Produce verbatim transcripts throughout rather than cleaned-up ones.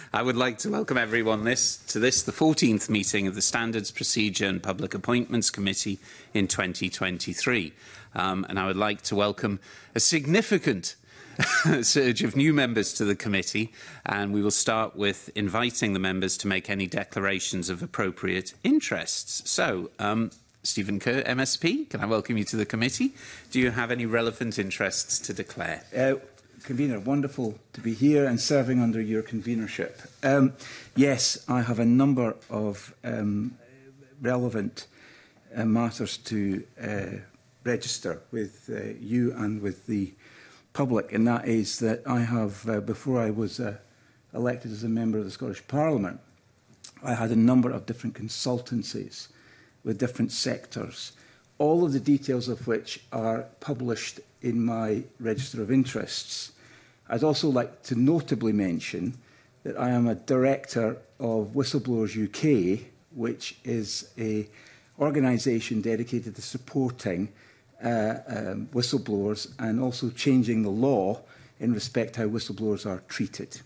I would like to welcome everyone this, to this, the fourteenth meeting of the Standards, Procedure and Public Appointments Committee in twenty twenty-three. Um, and I would like to welcome a significant surge of new members to the committee, and we will start with inviting the members to make any declarations of appropriate interests. So, um, Stephen Kerr, M S P, can I welcome you to the committee? Do you have any relevant interests to declare? Uh, Convener, wonderful to be here and serving under your convenership. Um, yes, I have a number of um, relevant uh, matters to uh, register with uh, you and with the public, and that is that I have, uh, before I was uh, elected as a member of the Scottish Parliament, I had a number of different consultancies with different sectors, all of the details of which are published in my Register of Interests. I'd also like to notably mention that I am a director of Whistleblowers U K, which is an organisation dedicated to supporting uh, um, whistleblowers and also changing the law in respect to how whistleblowers are treated.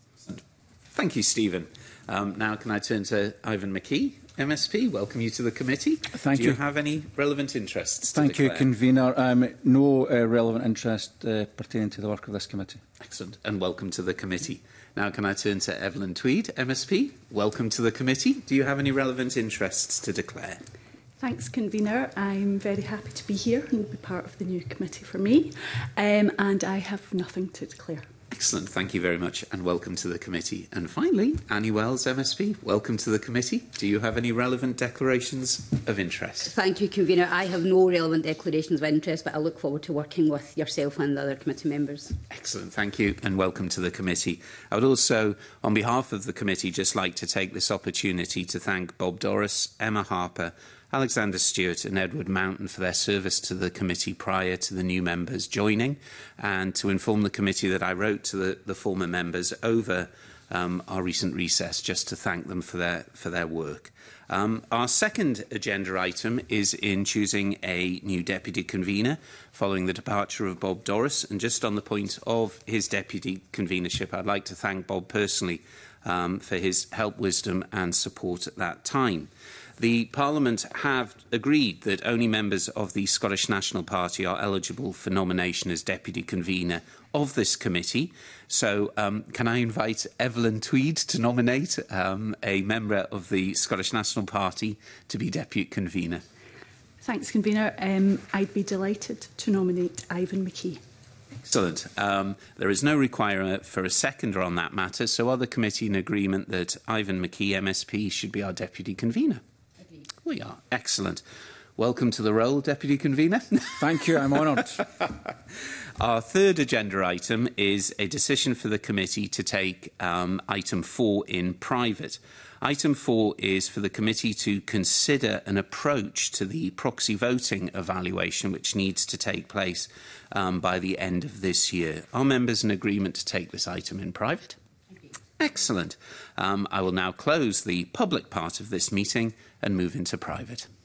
Thank you, Stephen. Um, now can I turn to Ivan McKee, M S P? Welcome you to the committee. Thank Do you. you have any relevant interests to Thank declare? you, Convener. Um, no uh, relevant interest uh, pertaining to the work of this committee. Excellent. And welcome to the committee. Now can I turn to Evelyn Tweed, M S P? Welcome to the committee. Do you have any relevant interests to declare? Thanks, Convener. I'm very happy to be here and be part of the new committee for me. Um, and I have nothing to declare. Excellent. Thank you very much and welcome to the committee. And finally, Annie Wells, M S P, welcome to the committee. Do you have any relevant declarations of interest? Thank you, Convener. I have no relevant declarations of interest, but I look forward to working with yourself and the other committee members. Excellent. Thank you and welcome to the committee. I would also, on behalf of the committee, just like to take this opportunity to thank Bob Doris, Emma Harper, Alexander Stewart and Edward Mountain for their service to the committee prior to the new members joining, and to inform the committee that I wrote to the, the former members over um, our recent recess just to thank them for their, for their work. Um, our second agenda item is in choosing a new deputy convener following the departure of Bob Doris. And just on the point of his deputy convenership, I'd like to thank Bob personally um, for his help, wisdom and support at that time. The Parliament have agreed that only members of the Scottish National Party are eligible for nomination as Deputy Convener of this committee. So um, can I invite Evelyn Tweed to nominate um, a member of the Scottish National Party to be Deputy Convener? Thanks, Convener. Um, I'd be delighted to nominate Ivan McKee. Excellent. Um, there is no requirement for a seconder on that matter, so are the committee in agreement that Ivan McKee, M S P, should be our Deputy Convener? We are. Excellent. Welcome to the role, Deputy Convener. Thank you. I'm honoured. Our third agenda item is a decision for the committee to take um, item four in private. Item four is for the committee to consider an approach to the proxy voting evaluation which needs to take place um, by the end of this year. Are members in agreement to take this item in private? Excellent. Um, I will now close the public part of this meeting and move into private.